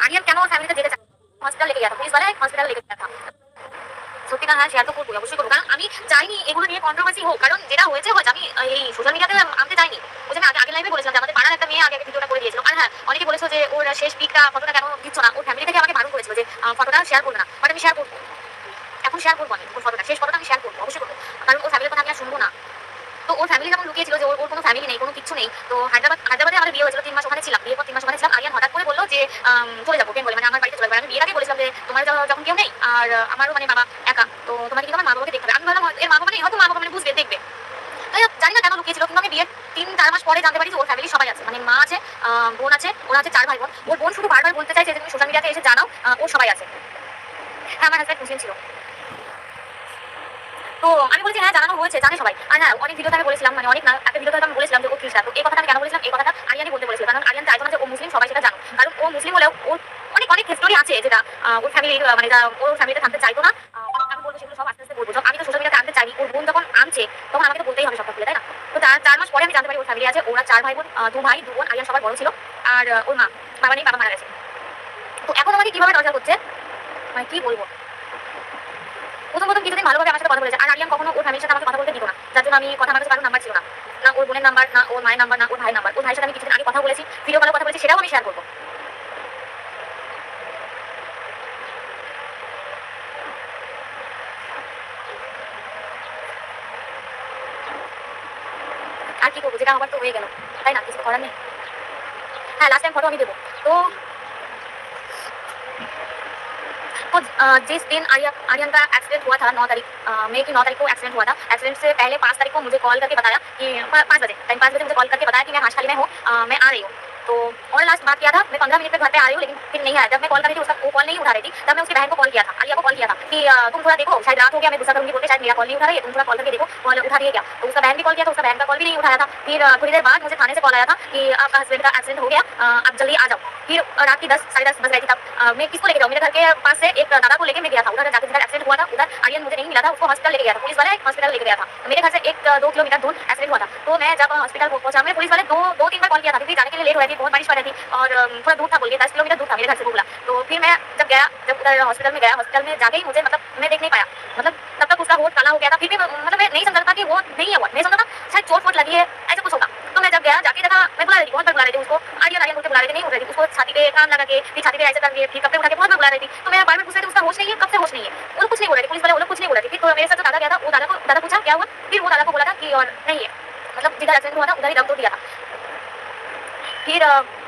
आर्यन কেন ওর ফ্যামিলিতে যেতে চায়, হসপিটাল লেগে গেছে, পুলিশ वाला হসপিটাল লেগে গেছে। সত্যি কথা শেয়ার তো করবো, অবশ্যই করবো, কারণ আমি চাইনি এগুলো নিয়ে কন্ট্রোভার্সি হোক, কারণ যেটা হয়েছে হয়েছে, আমি এই সোশ্যাল মিডিয়াতে আনতে চাইনি। ওই যে আমি আগে লাইভে বলেছিলাম যে আমাদের পাড়ার একটা মেয়ে আগে ভিডিওটা করে দিয়েছিল। আর হ্যাঁ, অনেকে বলেছো যে ওর শেষ পিকটা ফটোটা কেন দিচ্ছ না, ওর ফ্যামিলি থেকে আমাকে বারণ করেছিল যে ফটোটা শেয়ার করবে না, বাট আমি শেয়ার করবো, এখন শেয়ার করবো, আমি ওর ফটোটা, শেষ ফটোটা আমি শেয়ার করবো, অবশ্যই করবো, কারণ ওর ফ্যামিলির কথা আমি আর শুনবো না। তো ওর ফ্যামিলি যখন লুকিয়েছিল যে ওর কোনো ফ্যামিলি নেই, কোনো কিছু নেই, তো হায়দ্রাবাদে আমাদের বিয়ে হয়েছিল, 3 মাস ওখানে ছিলাম, বিয়ের পর 3 মাস ওখানে ছিলাম। আরিয়ান হঠাৎ করে বললো যে চলে যাবো, বেঙ্গলে, মানে আমার বাড়িতে চলে যাবো। আমি বিয়ের আগে বলেছিলাম যে তোমার যখন কেউ নেই আর আমারও মানে বাবা একা, তো তোমাকে কিন্তু আমার মা বাবাকে দেখতে হবে। আমি ভাবলাম এর মা বাবা নেই, হয়তো মা বাবা মানে বুঝবে, দেখবে। তাই জানি না কেন লুকিয়েছিল, কিন্তু আমি বিয়ের 3-4 মাস পরে জানতে পারি যে ওর ফ্যামিলি সবাই আছে, মানে মা আছে, বোন আছে, ওরা আছে 4 ভাই বোন। ওর বোন শুধু বারবার বলতে চাইছে যে তুমি সোশ্যাল মিডিয়াতে এসে জানাও ও সবাই আছে। হ্যাঁ, আমার হাজব্যান্ড মুসলিম ছিল, তো আমি বলেছি হ্যাঁ জানানো হয়েছে, জানে সবাই। আর হ্যাঁ, অনেক ভিডিওতে আমি বলেছিলাম, মানে অনেক না, একটা ভিডিওতে আমি বলেছিলাম যে ও খ্রিস্টান। তো এই কথাটা আমি কেন বলেছিলাম, এই কথাটা আরিয়ানই বলতে বলেছিল, কারণ আরিয়ান চাইতো না যে ও মুসলিম সবাই সেটা জানো, কারণ ও মুসলিম হলেও ওর অনেক অনেক হিস্টোরি আছে যেটা ওর ফ্যামিলি, মানে ওর ফ্যামিলিতে থাকতে চাইতো না। আমি বলবো সেগুলো সব আস্তে আস্তে বলবো, আমি তো সোশ্যাল মিডিয়াতে আনতে চাইনি, ওর বোন যখন আনছে তখন আমাকে তো বলতেই হবে সব খুলে, তাই না? তো 4 মাস পরে আমি জানতে পারি ওর ফ্যামিলি আছে, ওরা 4 ভাই বোন, 2 ভাই 2 বোন। আরিয়ান সবার বড় ছিল, আর ওর মা, বাবা নেই, বাবা মারা গেছে। তো এখন আমাকে কিভাবে টর্চার করছে, মানে কি বলবো। প্রথম কিছুদিন ভালোভাবে আমার সাথে কথা বলেছে, আর আরিয়ান কখনো ওর ফ্যামিলির সাথে আমাকে কথা বলতে দিত না, যার জন্য আমি কথা, আমার কাছে কারোর নাম্বার ছিল না, না ওর বোনের নাম্বার, না ওর মায়ের নাম্বার, না ওর ভাইয়ের নাম্বার। ওর ভাইয়ের সাথে আমি কিছুদিন আগে কথা বলেছি, ভিডিও কলে কথা বলেছি, সেটাও আমি শেয়ার করবো। আর কি করবো, যেটা আমার তো হয়ে গেল, তাই না, কিছু করার নেই। হ্যাঁ, लास्ट टाइम ফটো আমি দেবো। তো तो जिस दिन आर्यन का एक्सीडेंट हुआ था 9 तारीख, मई की 9 तारीख को एक्सीडेंट हुआ था। एक्सीडेंट से पहले 5 तारीख को मुझे कॉल करके बताया कि 5 बजे, टाइम 5 बजे मुझे कॉल करके बताया कि मैं हाशखाली में हूँ, मैं आ रही हूँ। तो और लास्ट बात किया था, मैं 15 मिनट में घर पे आ रही हूँ, लेकिन फिर नहीं आया। जब मैं कॉल कर रही थी उसका वो कॉल नहीं उठा रही थी, तब मैं उसकी बहन को कॉल किया था, आलिया को कॉल किया था कि तुम थोड़ा देखो, शायद रात हो गया, मैं गुस्सा करूंगी बोल के शायद मेरा कॉल नहीं उठा रही है, तुम थोड़ा कॉल करके देखो, कॉल उठा रही है क्या। तो उसका बहन भी कॉल किया, तो उसका बहन का कॉल भी नहीं उठाया था। फिर थोड़ी देर बाद मुझे थाने से कॉल आया था कि आपका हस्बैंड का एक्सीडेंट हो गया, आप जल्दी आ जाओ। फिर रात की 10 साढ़े 10 बज रही थी, तब मैं किसको लेके जाऊँ, मेरे घर के पास से एक दादा को लेके मैं गया था, उधर जाकर जिधर एक्सीडेंट हुआ था उधर आर्यन मुझे नहीं मिला था, उसको हॉस्पिटल लेके गया था, पुलिस वाला एक हॉस्पिटल लेके गया था। तो मेरे घर से 1-2 किलोमीटर दूर एक्सीडेंट हुआ था। तो मैं जब हॉस्पिटल पहुंचा, मैं पुलिस वाले 2-3 बार कॉल किया था, क्योंकि जाने के लिए लेट हो रही थी, बहुत बारिश पड़ रही थी और थोड़ा दूर था, बोल के 10 किलोमीटर दूर था मेरे घर से बोला। तो फिर मैं जब उधर हॉस्पिटल में गया, हॉस्पिटल में जाके ही मुझे, मतलब मैं देख नहीं पाया, मतलब तब तक उसका होठ काला हो गया था। फिर भी मतलब मैं नहीं समझ था कि वो नहीं हुआ, मैं समझा था शायद चोट फोट लगी है, ऐसा कुछ होगा। तो मैं जब गया, जाके देखा, मैं बुला रही थी, बहुत बार बुला रही थी उसको, आर्यन आर्यन बोल के बुला रही थी, नहीं उठ रही थी। उसको छाती पे काम लगा के, फिर छाती पे ऐसे करके, फिर कपड़े उठा के बहुत बार बुला रही थी। तो मैं बार बार पूछ रही थी उसका होश नहीं है, कब से होश नहीं है। वो लोग कुछ नहीं बोल रहे थे, पुलिस वाले वो लोग कुछ नहीं बोल रहे थे। फिर तो मेरे साथ जो दादा गया था, वो दादा पूछा क्या हुआ, फिर वो दादा को बोला था कि और नहीं है, मतलब जिधर एक्सीडेंट हुआ था उधर ही दम तोड़ दिया था। फिर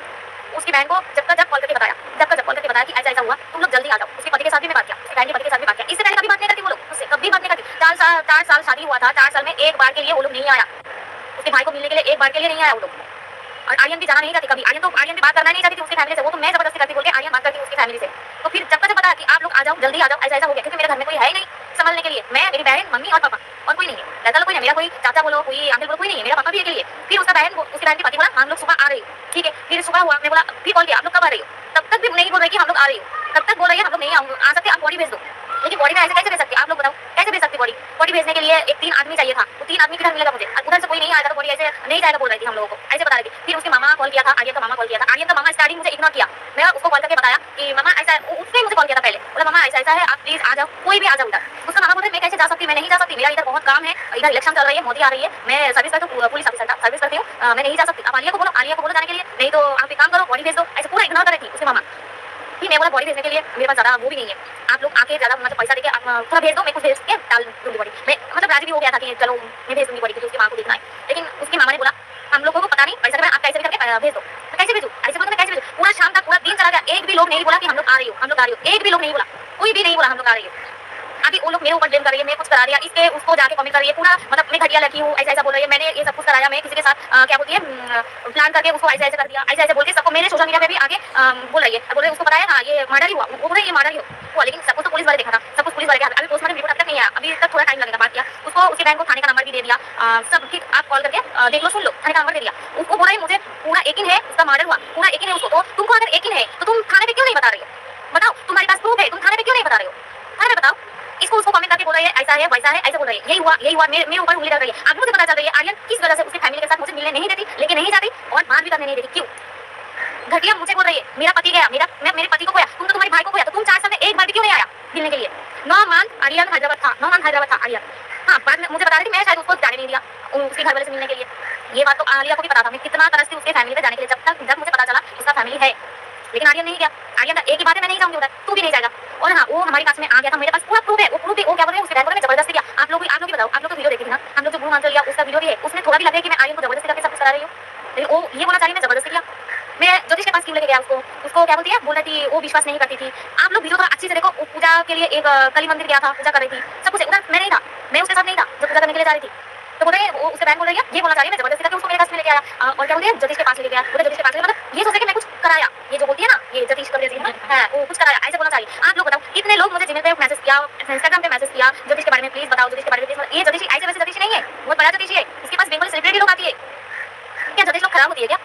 उसकी बहन को जब कॉल करके बताया, जब कॉल करके बताया कि ऐसा ऐसा हुआ, तुम लोग जल्दी आ जाओ। उसके पति के साथ भी मैं बात किया, उसकी बहन के पति के साथ भी बात किया। इससे पहले कभी बात नहीं करती वो लोग, उससे कभी बात नहीं करती। 4 साल शादी हुआ था, 4 साल में एक बार के लिए वो लोग नहीं आया, उसके भाई को मिलने के लिए एक बार के लिए नहीं आया वो लोग। और आर्यन भी जाना नहीं चाहती कभी, आर्यन भी बात करना नहीं चाहती थी उसकी फैमिली से, वो तो मैं जबरदस्ती करती बोल के आर्यन बात करती उसकी फैमिली से। तो फिर जब पता कि आप लोग आ जाओ, जल्दी आ जाओ, ऐसा ऐसा हो गया, क्योंकि मेरे घर में कोई है ही नहीं संभालने के लिए, मैं, मेरी बहन, मम्मी और पापा, और कोई नहीं है, दादा लोग कोई नहीं, मेरा कोई चाचा बोलो, कोई अंकल बोलो, कोई नहीं है, मेरा पापा भी है के लिए। फिर उसकी बहन के पति बोला हम लोग सुबह आ रही हो, ठीक है। फिर सुबह हुआ, मैं बोला, फिर कॉल किया, आप लोग कब आ रही हो, तब तक भी नहीं बोल रही कि हम लोग आ रही हो, तब तक बोल रही है हम लोग नहीं आ सकते, आप बॉडी भेज दो। लेकिन बॉडी में ऐसे कैसे भेज सकती आप लोग बताओ, कैसे भेज सकती बॉडी भेजने के लिए एक 3 आदमी चाहिए था, वो 3 आदमी किधर मिलेगा मुझे, उधर से कोई नहीं आएगा तो बॉडी ऐसे नहीं जाएगा बोल रही थी हम लोगों को, ऐसे बता रही थी। फिर उसके मामा कॉल किया था, आर्यन का मामा कॉल किया था, आर्यन का मामा स्टार्टिंग मुझे इग्नोर किया, मैं उसको कॉल करके बताया कि मामा ऐसा है, उसने मुझे कॉल किया था पहले, बोला मामा ऐसा ऐसा है, आप प्लीज आ जाओ, कोई भी आ जाओ उधर। उसका मामा बोल रहे मैं कैसे जा सकती, मैं नहीं जा सकती, मेरा इधर बहुत काम है, इधर इलेक्शन चल रही है, मोदी आ रही है, मैं सर्विस करती हूँ, पुलिस ऑफिसर सर्विस करती हूँ, मैं नहीं जा सकती, आप आलिया को बोलो जाने के लिए, नहीं तो आप एक काम करो बॉडी भेज दो, ऐसे पूरा इग्नोर कर रही थी उसके मामा। फिर मैं बोला बॉडी भेजने के लिए मेरे पास ज़्यादा वो भी नहीं है, आप लोग आके ज़्यादा मतलब पैसा देके आप थोड़ा भेज दो, मैं कुछ भेज के डाल दूँगी बॉडी। मैं मतलब राजी भी हो गया था कि चलो मैं भेज दूँगी बॉडी, क्योंकि उसकी माँ को देखना है। लेकिन उसकी मामा ने बोला हम लोगों को पता नहीं पैसा आप कैसे भी करके भेज दो। मैं कैसे भेजूँ, ऐसे बोलते मैं कैसे भेजूँ, पूरा शाम तक पूरा दिन चला गया, एक भी लोग नहीं बोला कि हम लोग आ रही हो, एक भी लोग नहीं बोला, कोई भी नहीं बोला हम लोग आ रही हो। अभी वो लोग मेरे ऊपर ब्लेम कर रही है, मैं कुछ करा दिया, इसके उसको जाके कमेंट कर रही है, पूरा मतलब मैं घटिया लड़की हूँ, ऐसा ऐसा बोल रही है, मैंने ये सब कुछ कराया, मैं किसी के साथ क्या बोलती है प्लान करके उसको ऐसा ऐसा कर दिया, ऐसा ऐसा बोल के सबको मेरे सोशल मीडिया पे भी आगे बोल रही है, बोल रही है उसको पता है ना ये मर्डर ही हुआ, वो बोल रही है ये मर्डर ही हुआ। लेकिन सब कुछ तो पुलिस वाले देखा था, सब कुछ पुलिस वाले अभी पोस्टमार्टम रिपोर्ट अब तक नहीं आया, अभी तक थोड़ा टाइम लगेगा। बात किया उसको, उसकी बहन को थाने का नंबर भी दे दिया, सब ठीक आप कॉल करके देख लो सुन लो, थाने का नंबर दे दिया। उसको बोला मुझे पूरा यकीन है उसका मर्डर हुआ, पूरा यकीन है उसको, तो तुमको अगर यकीन है तो तुम थाने पे क्यों नहीं बता रही हो, बताओ तुम्हारे पास प्रूफ है, तुम थाने पे क्यों नहीं बता रहे हो, थाने पे बताओ। इसको उसको कमेंट करके बोल रही है ऐसा है वैसा है, ऐसा बोल रही है, यही हुआ मेरे ऊपर उंगली डाल रही है। अब मुझे पता चल रही है आर्यन किस वजह से उसकी फैमिली के साथ मुझे मिलने नहीं देती, लेके नहीं जाती और बात भी करने नहीं देती, क्यों घटिया मुझे बोल रही है, मेरा पति गया, मेरे पति को खोया, तुम तो तुम्हारे भाई को खोया, तो तुम 4 साल में एक बार भी क्यों नहीं आया मिलने के लिए? 9 मंथ आर्यन हैदराबाद था, 9 मंथ हैदराबाद था आर्यन। हाँ, बाद में मुझे बता रही थी, मैं शायद उसको जाने नहीं दिया उसके घर वाले से मिलने के लिए। ये बात तो आलिया को भी पता था, मैं कितना तरसती उसके फैमिली पे जाने के लिए, जब मुझे पता चला उसका फैमिली है। लेकिन आर्यन नहीं गया। आर्यन का एक ही बात है, मैं नहीं जाऊंगी उधर, तू भी नहीं जाएगा। और हाँ, वो हमारी कास्ट में आ गया था, मेरे पास पूरा प्रूफ है। वो क्या बोल रहे हैं, उसके बहन को जबरदस्ती किया। आप लोग भी बताओ, आप लोग तो वीडियो देखी थी ना, हम लोग जो गुरु मंत्र लिया उसका वीडियो भी है, उसमें थोड़ा भी लगे कि मैं आर्यन को जबरदस्ती करके सब कुछ करा रही हूँ। लेकिन वो ये बोलना चाहिए मैं जबरदस्ती किया। मैं ज्योतिष के पास क्यों लेके गया उसको क्या बोलती है, बोल रही थी वो विश्वास नहीं करती थी। आप लोग वीडियो थोड़ा अच्छी से देखो, पूजा के लिए एक कली मंदिर गया था, पूजा कर रही थी, सब कुछ उधर मैं नहीं था, मैं उसके साथ नहीं था जब पूजा करने के लिए जा रही थी। तो बोल रहे हैं, वो उसके बहन बोल रही है, ये बोलना चाहिए मैं जबरदस्ती करके उसको मेरे पास में लेके आया। और क्या बोलते हैं, ज्योतिष के पास लेके गया, बोले ज्योतिष के पास मतलब ये सोचे कि मैं कुछ कराया, ये जो बोलती है ना, ये ज्योतिष कर रही है वो कुछ कराया, ऐसे बोलना चाहिए। आप लोग बताओ, कितने लोग मुझे जीमेल पे मैसेज किया, इंस्टाग्राम पे मैसेज किया, ज्योतिष के बारे में प्लीज बताओ, ज्योतिष के बारे में प्लीज। ये ज्योतिष ऐसे वैसे ज्योतिष नहीं है, बहुत बड़ा ज्योतिष है, इसके पास बेंगोली सेलिब्रिटी लोग आती है। क्या ज्योतिष लोग खराब होती है क्या?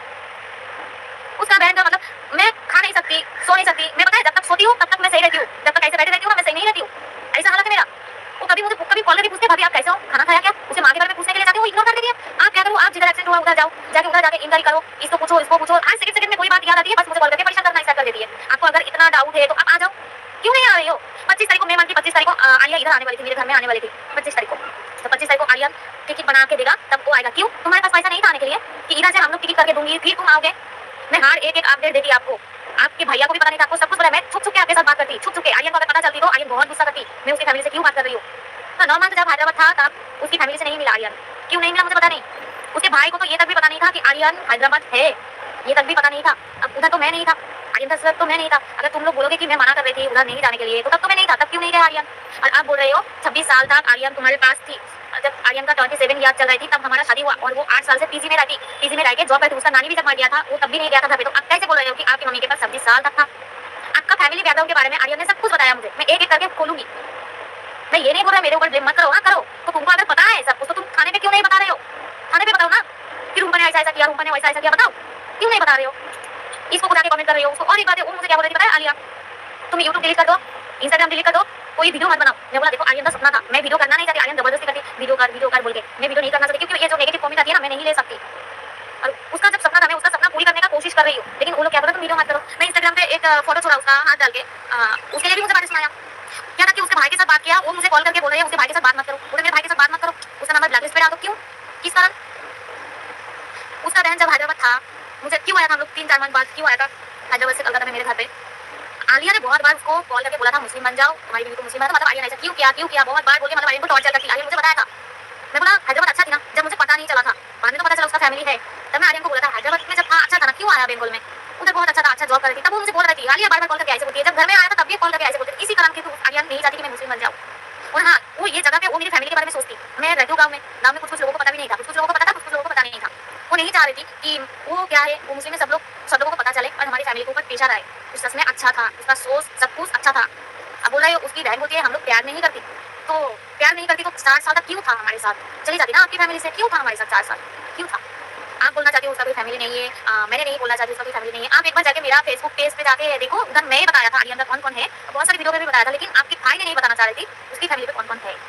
उसका बहन का मतलब मैं खा नहीं सकती, सो नहीं सकती, मैं पता है जब तक सोती हूँ तब तक मैं सही रहती हूँ, जब तक ऐसे बैठे रहती हूँ मैं सही नहीं रहती हूँ। ऐसा हालत है मेरा। वो कभी कॉल करके पूछते भाभी आप कैसे हो, खाना खाया क्या, उसे माँ के बारे में पूछने के लिए जाते हो, इग्नोर कर देती है। आप क्या करो, आप जिधर एक्सीडेंट हुआ उधर जाओ, जाके उधर जाके इंक्वायरी करो, इसको पूछो। आज सेकंड में कोई बात याद आती है, बस मुझे कॉल करके परेशान करना स्टार्ट कर देती है। आपको अगर इतना डाउट है तो आप आ जाओ, क्यों नहीं आ रही हो? 25 तारीख को मैं मानती, 25 तारीख को आलिया इधर आने वाली थी, मेरे घर में आने वाली थी 25 तारीख को। तो 25 तारीख को आलिया टिकट बना के देगा तब वो आएगा। क्यों? तुम्हारे पास पैसा नहीं था आने के लिए कि इधर से हम लोग टिकट करके दूंगी फिर तुम आओगे? मैं हर एक अपडेट देती आपको, आपके भैया को भी पता नहीं था, आपको सब कुछ पता है। मैं छुप के आपके साथ बात करती, छुप के। आर्यन को अगर पता चलती तो आर्यन बहुत गुस्सा करती, मैं उसकी फैमिली से क्यों बात कर रही हूँ। तो 9 मंथ जब हैदराबाद था तब उसकी फैमिली से नहीं मिला आर्यन। क्यों नहीं मिला मुझे पता नहीं। उसके भाई को तो ये तक भी पता नहीं था कि आर्यन हैदराबाद है, ये तक भी पता नहीं था। अब उधर तो मैं नहीं था, आर्यन था सिर्फ, तो मैं नहीं था। अगर तुम लोग बोलोगे कि मैं मना कर रही थी उधर नहीं जाने के लिए, तो तब तो मैं नहीं था, तब क्यों नहीं गया आर्यन? और आप बोल रहे हो 26 साल तक आर्यन तुम्हारे पास थी। जब आर्यन का 27 ईयर चल रही थी तब हमारा शादी हुआ और वो 8 साल से पीजी में रहती, पीजी में रह के जॉब करती। उसका नानी भी जब मार दिया था वो तब भी नहीं गया था घर पे। तो आप कैसे बोल रहे हो कि आपकी मम्मी के पास 26 साल तक था? आपका फैमिली बैकग्राउंड के बारे में आर्यन ने सब कुछ बताया मुझे, मैं एक एक करके खोलूंगी। मैं ये नहीं बोल रहा मेरे ऊपर ब्लेम मत करो, हाँ करो। तो तुमको अगर पता है सब कुछ तो तुम खाने पे क्यों नहीं बता रहे हो? खाने पे बताओ ना कि रूम ने ऐसा किया, रूम ने वैसा किया, बताओ क्यों नहीं बता रहे हो? इसको जाके कमेंट कर रहे हो उसको। और एक बात है, वो मुझे क्या बोल रही थी पता है आलिया, तुम यूट्यूब डिलीट कर दो, इंस्टाग्राम डिलीट कर दो, कोई वीडियो मत बनाओ। मैं बोला देखो आर्यन का सपना था, मैं वीडियो करना नहीं चाहती, आर्यन जबरदस्ती करती वीडियो कर बोल के मैं वीडियो नहीं करना चाहती, क्योंकि ये जो नेगेटिव कमेंट आती है ना मैं नहीं ले सकती। और उसका जब सपना था मैं उसका सपना पूरी करने का कोशिश कर रही हूँ, लेकिन वो लोग क्या बोलते तुम वीडियो मत करो। मैं इंस्टाग्राम पे एक फोटो छोड़ा उसका हाथ डाल के, उसके लिए भी मुझे बातें सुनाया। क्या था कि उसके भाई के साथ बात किया, वो मुझे कॉल करके बोल रही है उसके भाई के साथ बात मत करो, बोले मेरे भाई के साथ बात मत करो, उसका नंबर ब्लैकलिस्ट पे डाल दो। क्यों? किस कारण? उसका बहन जब हैदराबाद था, मुझे क्यों आया था, हम लोग 3-4 मंथ बाद क्यों आया था हैदराबाद से कलकत्ता में मेरे घर पे। आलिया ने बहुत बार उसको कॉल करके बोला था मुस्लिम बन जाओ, तुम्हारी बीवी को मुस्लिम बना। मतलब आलिया ने ऐसा क्यों किया बहुत बार बोल के, मतलब आलिया को टॉर्चर करती। आलिया मुझे बताया था, मैं बोला हैदराबाद अच्छा थी ना, जब मुझे पता नहीं चला था, बाद में तो पता चला उसका फैमिली है, तब मैं आलिया को बोला था हैदराबाद में जब था अच्छा था ना, क्यों आया बेंगोल में, उधर बहुत अच्छा था, अच्छा जॉब कर रही थी। तब वो मुझे बोल रही थी आलिया बार-बार कॉल करके ऐसे बोलती है, जब घर में आया था तब भी कॉल करके ऐसे बोलती है। इसी कारण की तो आलिया नहीं चाहती कि मैं मुस्लिम बन जाऊँ। और हाँ, वो ये जगह पे वो मेरी फैमिली के बारे में सोचती। मैं रहती हूँ गाँव में कुछ लोगों को पता भी नहीं था, कुछ लोगों को पता था, कुछ लोगों को पता नहीं था। वो नहीं चाह रही थी कि वो क्या है, वो मुस्लिम में सब लोगों को पता चले और हमारी फैमिली के ऊपर प्रेशर आए। उस सच में अच्छा था, उसका सोच सब कुछ अच्छा था। अब बोल रही है उसकी बहन बोलती है हम लोग प्यार नहीं करती, तो प्यार नहीं करती तो 4 साल तक क्यों था हमारे साथ? चली जाती ना आपकी फैमिली से, क्यों था हमारे साथ 4 साल, क्यों था? आप बोलना चाहती हो उसका कोई फैमिली नहीं है, मैंने नहीं बोलना चाहती उसका कोई फैमिली नहीं है। आप एक बार जाके मेरा फेसबुक पेज पे जाके देखो, उधर मैं बताया था आलिया का कौन कौन है, बहुत सारी वीडियो में भी बताया था, लेकिन आपके भाई ने नहीं बताना चाह रही थी उसकी फैमिली पे कौन कौन है।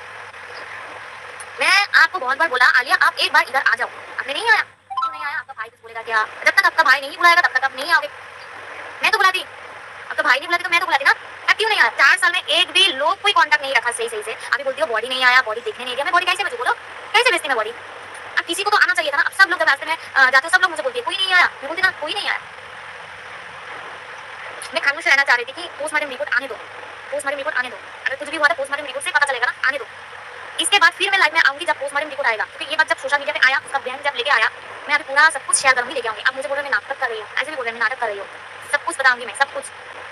मैं आपको बहुत बार बोला आलिया आप एक बार इधर आ जाओ, आपने नहीं आया। क्यों नहीं आया? आपका भाई कुछ बोलेगा क्या? जब तक आपका भाई नहीं बुलाएगा तब तक आप नहीं आओगे। मैं तो बुलाती, आपका भाई नहीं बुलाती तो मैं तो बुलाती ना। अब क्यों नहीं आया? 4 साल में एक भी लोग कोई कांटेक्ट नहीं रखा सही से। अभी बोलती हो बॉडी नहीं आया, बॉडी देखने नहीं दिया। मैं बॉडी कैसे भेजूं? बोलो कैसे भेजती मैं बॉडी? अब किसी को तो आना चाहिए था ना। अब सब लोग जब रास्ते में जाते हो सब लोग मुझे बोलते हैं कोई नहीं आया, मैं बोलती ना कोई नहीं आया। मैं खामोश रहना चाह रही थी कि पोस्टमार्टम रिपोर्ट आने दो, पोस्टमार्टम रिपोर्ट आने दो। अगर कुछ भी हुआ तो पोस्टमार्टम रिपोर्ट से पता चलेगा ना, आने दो। इसके बाद फिर मैं लाइव में आऊंगी जब पोस्टमार्टम रिपोर्ट आएगा, क्योंकि ये बात जब सोशल मीडिया पे आया, उसका बहन जब लेके आया, मैं अभी पूरा सब कुछ शेयर करूंगी, लेके आऊंगी। अब मुझे बोल रहे मैं नाटक कर रही हूँ, ऐसे भी बोल रहे मैं नाटक कर रही हूँ, सब कुछ बताऊंगी मैं, सब कुछ।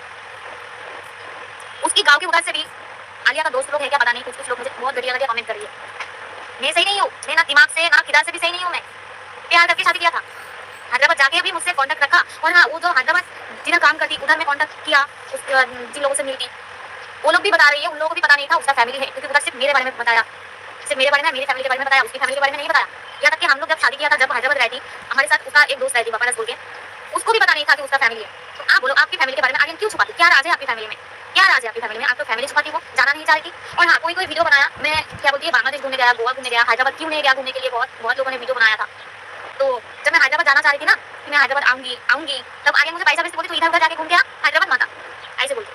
उसकी गाँव के उधर से भी आलिया का दोस्त लोग है क्या पता नहीं, कुछ लोग मुझे बहुत घटिया कमेंट कर रही है। मैं सही नहीं हूँ, मैं ना दिमाग से ना किधर से भी सही नहीं हूँ। मैं प्यार करके शादी किया था, हैदराबाद जाके भी मुझसे कांटेक्ट रखा। और हाँ, वो जो हैदराबाद जिधर काम करती उधर मैं कांटेक्ट किया, जिन लोगों से मिलती वो लोग भी बता रही है उन लोगों को भी पता नहीं था उसका फैमिली है, क्योंकि उधर सिर्फ मेरे बारे में बताया, सिर्फ मेरे बारे में, मेरी फैमिली के बारे में बताया, उसकी फैमिली के बारे में नहीं बताया। यहाँ तक कि हम लोग जब शादी किया था, जब हैदराबाद रहती, हमारे साथ उसका एक दोस्त रहती बापारस बोल के, उसको भी पता नहीं था कि उसका फैमिली है। तो आप बोलो आपकी फैमिली के बारे में आर्यन क्यों छुपाती? क्या राज है आपकी फैमिली में? क्या राज है आपकी फैमिली में? आप तो फैमिली छुपाती हो, जाना नहीं चाहती। और हाँ, कोई वीडियो बनाया, मैं क्या बोलती है बांग्लादेश घूमने गया, गोवा घूमने गया, हैदराबाद क्यों नहीं गया घूमने के लिए, बहुत लोगों ने वीडियो बनाया था। तो जब मैं हैदराबाद जाना चाह रही थी ना, मैं हैदराबाद आऊंगी आऊंगी, तब आर्यन मुझे पैसा भेजती, बोलती तू इधर उधर जाके घूम के आ, हैदराबाद मत आ, ऐसे बोलती।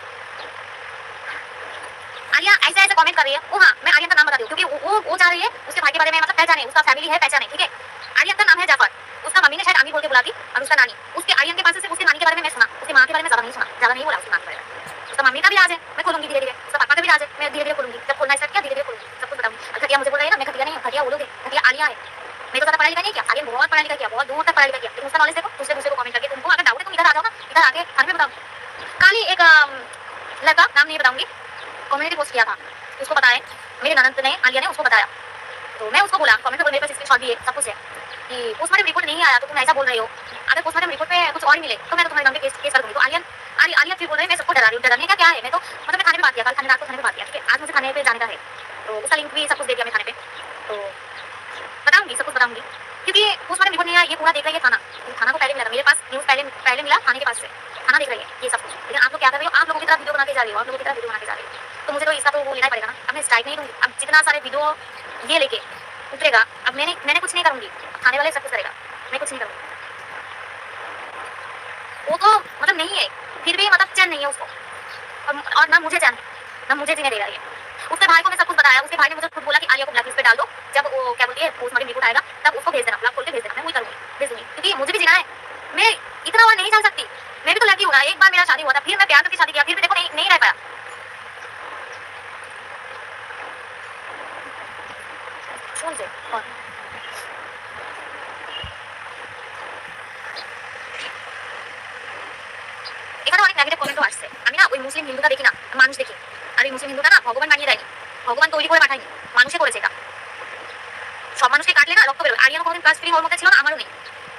आलिया ऐसे ऐसे कमेंट कर रही है। वो हाँ, मैं आर्यन का नाम बता दूं क्योंकि वो चाह रही है उसके भाई के बारे में मतलब पहचाने, उसका फैमिली है पहचाने, ठीक है। आर्यन का नाम है जाफर, उसका मम्मी ने शायद आमी बोल के बुलाती, और उसका नानी, उसके आर्यन के पास से उसके नानी के बारे में मैं सुना, उसकी माँ के बारे में ज्यादा नहीं सुना, ज्यादा नहीं बोला उसकी माँ के बारे में। उसका मम्मी का भी राज है, मैं खोलूंगी धीरे धीरे, उसका पापा का भी राज है, मैं धीरे धीरे खोलूंगी, जब खोलना स्टार्ट किया धीरे धीरे खोलूंगी, सब कुछ बताऊंगी। घटिया मुझे बोल रही है ना, मैं घटिया नहीं हूँ, घटिया वो लोग है, घटिया आलिया है। मैं तो ज्यादा पढ़ाई लिखा नहीं किया, आर्यन बहुत पढ़ाई लिखा किया, बहुत दूर तक पढ़ाई लिखा किया, लेकिन उसका नॉलेज देखो, दूसरे दूसरे को कमेंट करके। तुमको अगर डाउट है तुम इधर आ जाओ ना, इधर आके घर में बताओ। कल ही एक लड़का, नाम नहीं बताऊंगी, कम्युनिटी पोस्ट किया था, उसको बताया, मेरी ननद ने, आलिया ने उसको बताया, तो मैं उसको बोला कमेंट में, मेरे पास स्क्रीनशॉट भी है, सब कुछ है, कि पोस्टमार्टम रिपोर्ट नहीं आया तो तुम ऐसा बोल रही हो, अगर पोस्टमार्टम रिपोर्ट में कुछ और मिले तो मैं तो तुम्हारे नाम पे केस कर दूंगी। तो आलिया फिर बोल रही है मैं सबको डरा रही हूँ, डरने का क्या है, मैं तो मतलब मैं खाने में बात किया, कल खाने रात को खाने में बात किया, ठीक है। आज मुझे खाने पे जाने का है, तो उसका लिंक भी सब कुछ दे दिया मैं खाने पे, तो बताऊंगी, सब कुछ बताऊंगी, क्योंकि पोस्टमार्टम रिपोर्ट नहीं आया, ये पूरा देख रही है थाना, थाना को पहले मिला, मेरे पास न्यूज़ पहले मिला थाने के पास से, थाना देख रही है ये सब कुछ। लेकिन आप लोग क्या कर रहे हो, आप लोगों की तरह वीडियो बना के जा रही हो, आप लोगों की तरह वीडियो बना के जा रही हो, तो मुझे तो इसका तो वो लेना पड़ेगा ना। अब मैं स्ट्राइक नहीं दूंगी, अब जितना सारे वीडियो ये लेके उतरेगा, अब मैंने कुछ नहीं करूंगी, थाने वाले सब कुछ करेगा, मैं कुछ नहीं करूंगी। वो तो मतलब नहीं है, फिर भी मतलब चैन नहीं है उसको, और ना मुझे चैन है, ना मुझे जीने दे रहा है। उसके भाई को मैं सब कुछ बताया, उसके भाई ने मुझे खुद बोला कि आलिया को ब्लैकलिस्ट पे डाल दो, जब वो क्या बोलती है पोस्टमार्टम रिपोर्ट आएगा तब उसको भेज देना, ब्लॉक खोल के भेज देना, मैं वही करूंगी, भेज दूंगी, क्योंकि मुझे भी जीना है, मैं इतना बार नहीं चल सकती, मैं भी तो लड़की हूँ ना। एक बार मेरा शादी हुआ था, फिर मैं प्यार करके शादी किया, फिर भी देखो नहीं रह पाया। শুন যে এখানে অনেক নেগেটিভ কমেন্টও আসছে। আমি না ওই মুসলিম হিন্দুটা দেখি না, মানুষ দেখি। আর এই মুসলিম হিন্দুটা না ভগবান বানিয়ে দেয়নি, ভগবান তৈরি করে পাঠায়নি, মানুষে করেছে এটা। সব মানুষকে কাটলে না রক্ত বেরোবে। আরিয়ানও কোনোদিন ক্লাস ফ্রি হওয়ার মধ্যে ছিল না, আমারও নেই।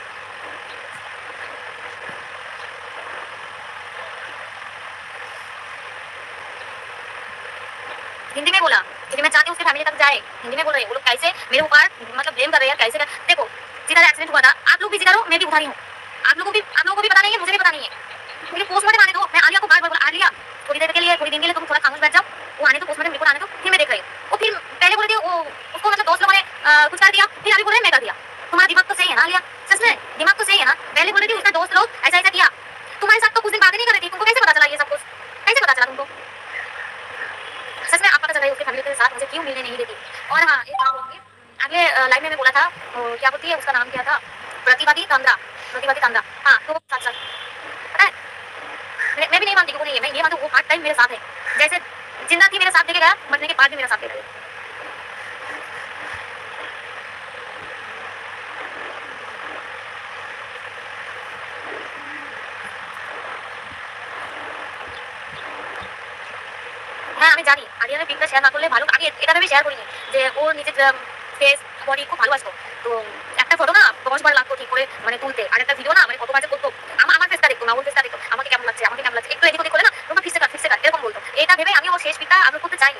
हिंदी में बोला क्योंकि मैं चाहती हूँ उसकी फैमिली तक जाए। हिंदी में बोल रही है, वो लोग कैसे मेरे ऊपर मतलब ब्लेम कर रहे हैं, कैसे देखो जिधर एक्सीडेंट हुआ था आप लोग भी जिधर हो, मैं भी उधर ही हूँ। आप लोगों को भी पता नहीं है, मुझे भी पता नहीं है। मुझे पोस्टमार्टम आने दो, मैं आलिया को बार बार बोला आलिया थोड़ी देर के लिए, थोड़ी दिन के लिए तुम थोड़ा खामोश बैठ जाओ, वो आने दो, पोस्टमार्टम रिपोर्ट आने दो, फिर मैं देख रही हूँ। वो फिर पहले बोल रही थी वो उसको मतलब दोस्त लोगों ने कुछ कर दिया, फिर अभी बोल रहे मैं कर दिया। तुम्हारा दिमाग तो सही है ना आलिया, सच में दिमाग तो सही है ना। पहले बोल रही थी उसका दोस्त लोग ऐसा ऐसा किया, तुम्हारे साथ तो कुछ दिन बातें नहीं कर रही थी, तुमको कैसे पता चला ये सब कुछ, कैसे पता चला तुमको? सच में आप पता चल रही है उसकी फैमिली के साथ मुझे क्यों मिलने नहीं देती। और हाँ एक बात बोलूँगी, अगले लाइव में मैं बोला था क्या बोलती है उसका नाम क्या था, प्रतिवादी तंद्रा, हाँ तो साथ पता है मैं भी नहीं मानती, नहीं है मैं ये मानती हूँ वो पार्ट टाइम मेरे साथ है, जैसे जिंदा थी मेरे साथ देके गया, मरने के बाद भी मेरा साथ दे रहा है। হ্যাঁ আমি জানি আরিয়ানের পিকটা শেয়ার না করলে ভালো, আমি এটা ভেবে শেয়ার করিনি যে ওর নিজের ফেস বডি খুব ভালোবাসতো, তো একটা ফটো না 10 বার লাগতো ঠিক করে মানে তুলতে, আর একটা ভিডিও না মানে কত বাজে করতো, আমার ফেসটা দেখতো না, ওর ফেসটা দেখতো, আমাকে কেমন লাগছে একটু এদিক ওদিক করে না তোমরা ফিক্সে কাট এরকম বলতো। এটা ভেবে আমি ওর শেষ পিকটা আপলোড করতে চাইনি।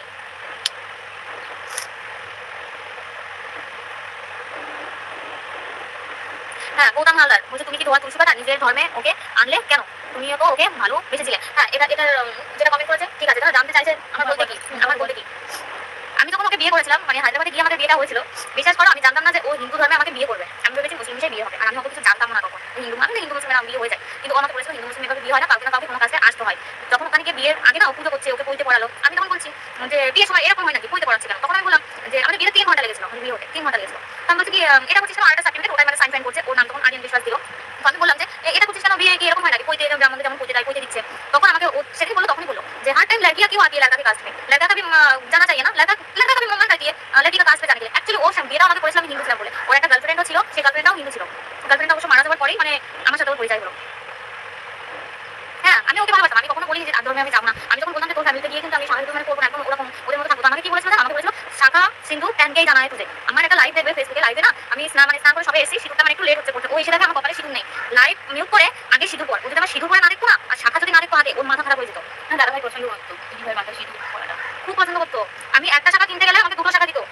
হ্যাঁ গৌতম হালদার বলছে তুমি কি ধোয়া তুলসী পাতা নিজের ধর্মে ওকে আনলে কেন, তুমিও তো ওকে ভালো বেসেছিলে। হ্যাঁ এটা যেটা কমেন্ট করেছে ঠিক আছে, তারা জানতে চাইছে আমার বলতে কি আমি যখন ওকে বিয়ে করেছিলাম মানে হায়দ্রাবাদে গিয়ে আমাদের বিয়েটা হয়েছিল, বিশ্বাস করো আমি জানতাম না যে ও হিন্দু ধর্মে আমাকে বিয়ে করবে, আমি ভেবেছি মুসলিম হিসেবে বিয়ে হবে, আর আমি ওকে কিছু জানতাম না তখন হিন্দু মানে হিন্দু মুসলিমের বিয়ে হয়ে যায়, কিন্তু ও আমাকে বলেছিল হিন্দু মুসলিম এভাবে বিয়ে হয় না, কাউকে না কাউকে কোনো কাছে আসতে হয়। যখন ওখানে গিয়ে বিয়ের আগে না ও পুজো করছে, ওকে পইতে পড়ালো, আমি তখন বলছি যে বিয়ের সময় এরকম হয় নাকি পইতে পড়াচ্ছে কেন, তখন আমি বললাম যে আমাদের বিয়েতে 3 ঘন্টা লেগেছিল, আমাদের বিয়ে হতে 3 ঘন্টা লেগেছিল। তো আমি বলছি কি এটা করছিস কেন, আরেকটা সার্টিফিকেট ওটাই মানে সাইন করছে, ওর নাম তখন আরিয়ান বিশ্বাস দিল। তো আমি বললাম যে এটা করছিস কেন, বিয়ে কি এরকম হয় নাকি পইতে ব্রাহ্মণদের যেমন পইতে দেয় পইতে দিচ্ছে। তখন আমাকে ও সেদিন বললো, তখনই বললো যে हर टाइम लड़कियां क्यों आती है लड़का के कास्ट में, लड़का का भी जाना चाहिए ना, लड़का का भी मन करती है लड़की का कास्ट पे जाने के लिए। एक्चुअली ও বিয়েটা আমাকে করেছিল আমি হিন্দু ছিলাম বলে, ওর একটা গার্লফ্রেন্ডও ছিল, সেই গার্লফ্রেন্ডটাও হিন্দু ছিল, গার্লফ্রেন্ডটা অবশ্য মারা যাওয়ার পরেই মানে আমার সাথে ওর পরিচয় হলো। হ্যাঁ আমি ওকে ভালোবাসতাম, আমি কখনো বলিনি যে ধর্মে আমি যাবো না। আমি যখন বললাম যে তোর ফ্যামিলিতে গিয়ে কিন্তু আমি স্বাভাবিক ধর্মে করবো না, একদম ওরকম ওদের মধ্যে থাকবো, আমাকে কি বলেছিল, আমাকে বলেছিল শাখা সিন্ধু প্যানকেই জানা হয় তুঝে। আমার একটা লাইভ দেখবে ফেসবুকে, লাইভে না আমি স্নান করে সবাই এসেছি, সিঁদুরটা মানে একটু লেট হচ্ছে করতে, ওই এসে দেখে আমার কপালে সিঁদুর নেই, লাইভ মিউট করে আগে সিঁদুর পর, ও যদি আমার সিঁদুর পরে না দেখতো না আর শাখা যদি না দেখতো আগে, ওর মাথা খারাপ হয়ে যেত। হ্যাঁ দাদাভাই পছন্দ করতো, দিদিভাই মাথায় সিঁদুর পরাটা খুব পছন্দ করতো। আমি একটা শাখা কিনতে গেলে আমাকে 2টো শাখা দিত।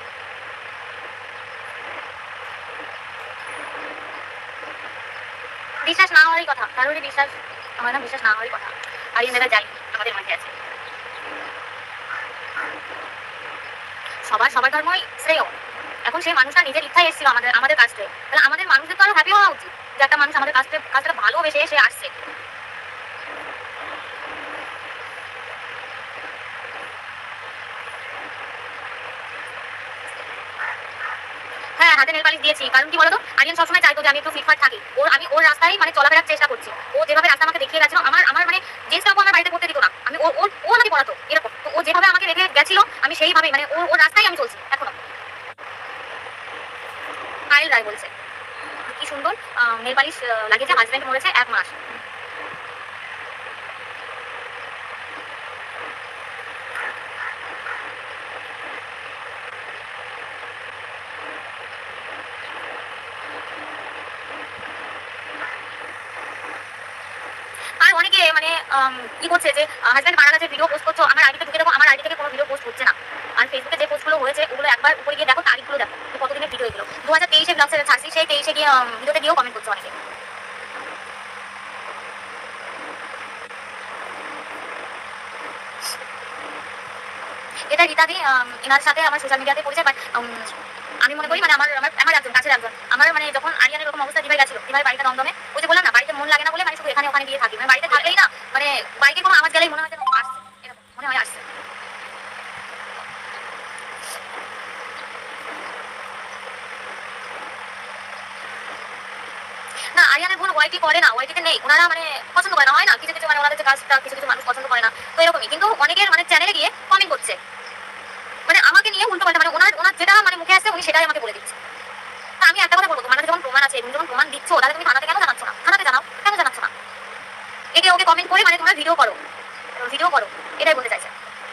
বিশ্বাস না হওয়ারই কথা, কারোরই বিশ্বাস হয় না, বিশ্বাস না হওয়ারই কথা। আর ইন্দিরা যাই আমাদের মাঝে আছে, সবার ধর্মই শ্রেয়। এখন সেই মানুষটা নিজের ইচ্ছায় এসেছিল আমাদের কাছে, তাহলে আমাদের মানুষদের তো আরো হ্যাপি হওয়া উচিত। যে একটা মানুষ আমাদের কাজটা ভালোবেসে সে আসছে। হ্যাঁ, হাতে নেল পালিশ দিয়েছি। কারণ কি বলতো? আরিয়ান সবসময় চাইতো যে আমি একটু ফিটফাট থাকি। আমি ওর রাস্তায় মানে চলাফেরার চেষ্টা করছি। ও যেভাবে রাস্তা আমাকে দেখিয়ে গেছিল, আমার আমার মানে যে স্টপও আমার বাড়িতে পড়তে দিত না। আমি ও আমাকে পড়াতো এরকম। তো ও যেভাবে আমাকে রেখে গেছিল, আমি সেইভাবেই মানে ওর রাস্তায় আমি চলছি এখনো। পায়েল রায় বলছে। কি সুন্দর নেল পালিশ লাগিয়েছে, হাজবেন্ড মরেছে 1 মাস। আর অনেকে মানে কি করছে যে হাজবেন্ড মারা গেছে ভিডিও পোস্ট করছো, আমার আইডিতে ঢুকে দেখো, আমার আইডি থেকে কোনো ভিডিও পোস্ট হচ্ছে না। আর ফেসবুকে যে পোস্টগুলো হয়েছে ওগুলো একবার উপরে গিয়ে দেখো, তারিখগুলো দেখো যে কতদিনের ভিডিও এগুলো। 2023-এ ব্লগ ছাড়ছি, সেই 23-এ গিয়ে ভিডিওতে গিয়েও কমেন্ট করছে অনেকে। এটা রীতাদি, এনার সাথে আমার সোশ্যাল মিডিয়াতে পরিচয়। বাট আমি মনে করি মানে আমার আমার আমার একজন কাছের একজন, আমার মানে যখন আরিয়ানের এরকম অবস্থা, দিভাই গেছিল, দিভাই বাড়িতে দমদমে, ওই যে বললাম না বাড়িতে মন লাগে না বলে মানে শুধু এখানে ওখানে গিয়ে থাকি, মানে বাড়িতে থাকলেই না মানে বাইকে কোনো আওয়াজ গেলেই মনে হয় যেন আসছে, এরকম মনে হয় আসছে। না, আরিয়ানের বোন ওয়াইটি করে না, ওয়াইটিতে নেই, ওনারা মানে পছন্দ করে না, হয় না কিছু কিছু মানে ওনাদের যে কাজটা কিছু কিছু মানুষ পছন্দ করে না, তো এরকমই। কিন্তু অনেকের মানে চ্যানেলে গিয়ে কমেন্ট করছে মানে আমাকে নিয়ে উল্টো পাল্টা, মানে ওনার ওনার যেটা মানে মুখে আসছে উনি সেটাই আমাকে বলে দিচ্ছে। তা আমি একটা কথা বলবো, তোমার কাছে যখন প্রমাণ আছে, তুমি যখন প্রমাণ দিচ্ছ, তাহলে তুমি থানাতে কেন জানাচ্ছ না? থানাতে জানাও, কেন জানাচ্ছ না? একে ওকে কমেন্ট করে মানে তোমরা ভিডিও করো, ভিডিও করো, এটাই বলতে চাইছে।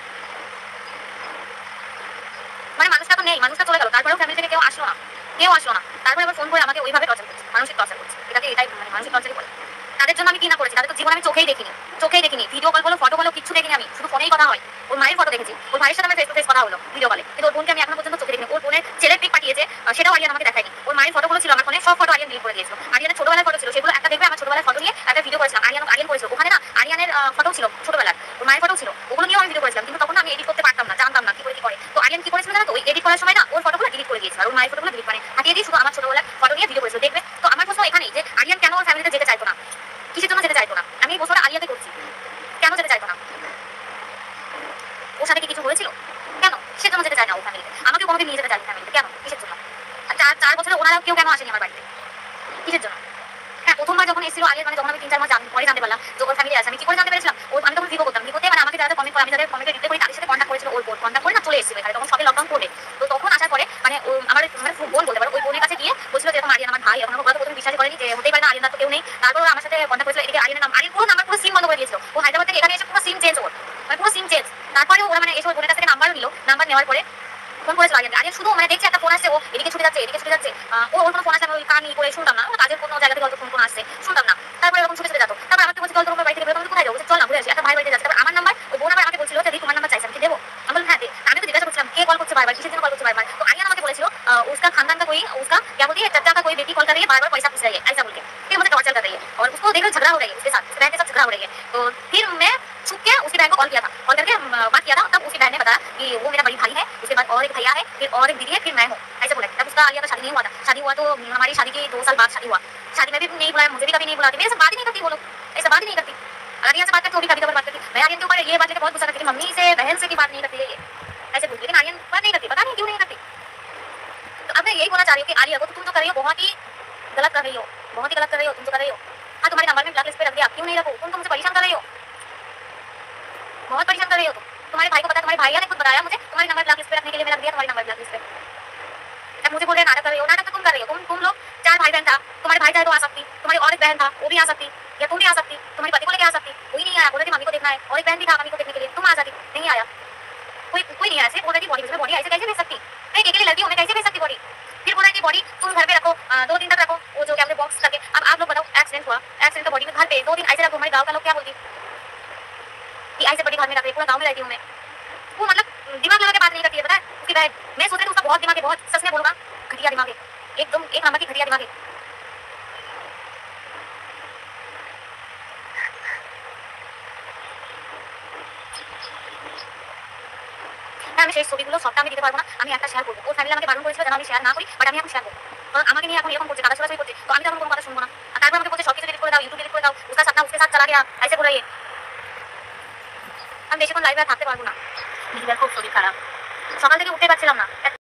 মানে মানুষটা তো নেই, মানুষটা চলে গেল, তারপরেও ফ্যামিলি থেকে কেউ আসলো না, কেউ আসলো না, তারপরে আবার ফোন করে আমাকে ওইভাবে টর্চার করছে, মানসিক টর্চার করছে। এটাকে এটাই মানে মানসিক টর্চারই বলে। তাদের জন্য আমি কি না করেছি, তাদের তো জীবন আমি চোখেই দেখিনি, চোখেই দেখিনি, ভিডিও কল বলো, ফটো বলো, কিচ্ছু দেখিনি আমি, শুধু ফোনেই কথা হয়। ওর মায়ের ফটো দেখেছি, ওর ভাইয়ের সাথে আমি ফেস টু ফেস কথা হলো ভিডিও কলে, কিন্তু ওর বোনকে আমি এখনো পর্যন্ত চোখে দেখিনি। ওর বোনের ছেলের পিক পাঠিয়েছে, সেটাও আরিয়ান আমাকে দেখায়নি। ওর মায়ের ফটোগুলো ছিল আমার ফোনে, সব ফটো আরিয়ান ডিলিট করে দিয়েছিল। আরিয়ানের ছোটবেলার ফটো ছিল, সেগুলো একটা দেখবে, আমার ছোটবেলার ফটো নিয়ে একটা ভিডিও করেছিলাম, আরিয়ান করেছিল ওখানে না, আরিয়ানের ফটো ছিল ছোটবেলার, ওর মায়ের ফটো ছিল, ওগুলো নিয়েও আমি ভিডিও করেছিলাম। কিন্তু তখন আমি এডিট করতে পারতাম না, জানতাম না কি করে কি করে। তো আরিয়ান কি করেছিল জানো তো, ওই এডিট করার সময় না ওর ফটোগুলো ডিলিট করে দিয়েছিল, আর ওর মায়ের ফটোগুলো ডিলিট মানে হাতিয়ে দিয়ে শুধু আমার ছোটবেলার ফটো নিয়ে ভিডিও করেছিল, দেখবে। তো আমার প্রশ্ন এখানেই যে আরিয়ান কেন ওর ফ্যামিলিতে যেতে চাইতো না, কিসের জন্য যেতে চাইতো না? আমি এই প্রশ্নটা আরিয়াকে করছি, কেন যেতে চাইতো না? ওর সাথে কি কিছু হয়েছিল? কেন সেজন্য যেতে চায় না ও ফ্যামিলিতে? আমাকে কোনোদিন নিয়ে যেতে চাই ফ্যামিলিতে, কেন কিসের জন্য? আর 4 বছরে ওনারা কেউ কেন আসেনি আমার বাড়িতে, কিসের জন্য? হ্যাঁ, প্রথমবার যখন এসেছিল আগে, মানে যখন আমি 3-4 মাস পরে জানতে পারলাম যে ওর ফ্যামিলি আছে, আমি কি করে জানতে পেরেছিলাম? আমি তখন ভিডিও করতাম, ভিডিওতে মানে আমাকে যারা কমেন্ট করে, আমি যাদের কমেন্টে রিপ্লাই করি, তাদের সাথে কন্ট্যাক্ট করেছিল ওর বোন, কন্ট্যাক্ট করে না চলে এসেছিল এখানে, তখন সবে লকডাউন করবে। তো তখন আসার পরে মানে আমার মানে বোন বলতে পারো, ওই বোনের কাছে গিয়ে বলছিল যে এরকম আরিয়ান আমার ভাই, এখন ওরা তো প্রথমে বিশ্বাস করেনি যে হতেই পারে না, আরিয়ান তো কেউ নেই। তারপর আমার সাথে কন্ট্যাক্ট করেছিল, এদিকে আরিয়ানের নাম, আরিয়ান পুরো নাম্বার পুরো সিম বন্ধ করে দিয়েছিল। ও হায়দ্রাবাদ থেকে এখানে এসে পুরো সিম চেঞ্জ, ওর মানে পুরো সিম চেঞ্জ। তারপরে ওরা মানে এসে ওর বোনের কাছ থেকে নাম্বারও নিল, নাম্বার নেওয়ার পরে ফোন করেছিল আরিয়ান। আরিয়ান শুধু মানে দেখছে একটা ফোন আসছে, ও এদিকে ছুটে যাচ্ছে, এদিকে ছুটে যাচ্ছে, ওর কোনো ফোন আসে, আমি ওই কান করে শুনতাম না, কাজের কোনো জায়গা থেকে হয়তো ফোন আসছে, শুনতাম না। তারপরে এরকম ছুটে ছুটে যেত। তারপর আমাকে বলছে চল তোমার বাড়ি থেকে বেরো, তুমি কোথায় যাবো? চল না ঘুরে আসি, একটা ভাই বাড়িতে যাচ্ছে। তারপর আমার নাম্বার ওই বোন আবার আমাকে বলছিল যে তোমার নাম্বার চাইছে, আমি কি দেবো? আমি বললাম হ্যাঁ দে। আমি তো জিজ্ঞাসা করছিলাম কে কল করছে বারবার, কিসের জন্য কল করছে বারবার। তো আরিয়ান আমাকে বলেছিল उसका खानदान का कोई उसका क्या बोलती है, चाचा का कोई बेटी कॉल कर रही है, बार बार पैसा पूछ रही है, ऐसा बोल के फिर मुझे टॉर्चर कर रही है, और उसको देखकर झगड़ा हो रही है, उसके साथ उसकी बहन के साथ झगड़ा हो रही है। तो फिर मैं छुप के उसकी बहन को कॉल किया था, कॉल करके बात किया था। तब उसकी बहन ने बताया कि वो मेरा बड़ी भाई है, उसके बाद और एक भैया है, फिर और एक दीदी है, फिर मैं हूँ, ऐसे बोला। तब उसका आलिया का शादी नहीं हुआ था, शादी हुआ तो हमारी शादी के 2 साल बाद शादी हुआ। शादी में भी नहीं बुलाया, मुझे भी कभी नहीं बुलाती, मेरे से बात ही नहीं करती वो लोग, ऐसा बात ही नहीं करती। आर्यन से बात करती, वो भी कभी कभार बात करती। मैं आर्यन के ऊपर ये बात लेकर बहुत गुस्सा करती थी, मम्मी से बहन से भी बात नहीं करती है ये, ऐसे बोलती। लेकिन आर्यन बात नहीं करती, पता नहीं क्यों नहीं करती। तो अब मैं यही बोलना चाह रही हूँ कि आलिया को तुम जो कर रही हो बहुत ही गलत कर रही हो, बहुत ही गलत कर रही हो तुम जो कर रही हो। हाँ, तुम्हारे नंबर में ब्लैक लिस्ट पे रख दिया, क्यों नहीं रखो? तुम तो मुझे परेशान कर रही हो, बहुत परेशान कर रही हो तुम। तुम्हारे भाई को पता है, तुम्हारे भैया ने खुद बताया मुझे, तुम्हारे नंबर ब्लैक लिस्ट पे रखने के लिए मैं रख दिया तुम्हारे नंबर ब्लैक लिस्ट पे। अब मुझे बोल रहे नाटक कर रही हो, नाटक तो तुम कर रही हो। तुम लोग 4 भाई बहन था, तुम्हारे भाई चाहे तो आ सकती, तुम्हारी और एक बहन था वो भी आ सकती, या तुम भी आ सकती, तुम्हारे पति को लेके आ सकती, कोई नहीं आया, बोल रही थी मम्मी को देखना है, और एक बहन भी था मम्मी को देखने के लिए, तुम आ जाती, नहीं आया कोई नहीं आया। सिर्फ बोल रही थी बॉडी, बॉडी ऐसे कैसे भेज सकती? एक अकेली लड़की हूँ मैं, कैसे भेज सकती बॉडी? फिर बोला कि बॉडी तुम घर पे रखो, 2 दिन तक रखो, वो जो क्या बोलते बॉक्स करके। अब आप लोग बताओ, एक्सीडेंट हुआ, एक्सीडेंट तो बॉडी में घर पे 2 दिन ऐसे रखो, हमारे गाँव का लोग क्या बोलती कि ऐसे बॉडी घर में रख रही, पूरा गाँव में रहती हूँ मैं। वो मतलब दिमाग लगा के बात नहीं करती है, पता है उसकी बहन। मैं सोच रही थी उसका बहुत दिमाग है, बहुत, सच में बोलूँगा घटिया दिमाग है, एकदम एक नंबर की घटिया दिमाग है। হ্যাঁ, আমি সেই ছবিগুলো সবটা আমি দিতে পারবো না, আমি একটা শেয়ার করবো। ওর ফ্যামিলি আমাকে বারণ করেছিল যেন আমি শেয়ার না করি, বাট আমি এখন শেয়ার করবো, কারণ আমাকে নিয়ে এখন এরকম করছে, কাদা ছোড়াছড়ি করছে, তো আমি তো এখন কোনো কথা শুনবো না। দাও, ইউটিউব ডিলিট করে দাও, उसका सपना उसके साथ चला गया, ऐसे बोला ये। আমি বেশিক্ষণ লাইভে আর থাকতে পারবো না। নিজের খুব শরীর খারাপ, সকাল থেকে উঠতে পারছিলাম না।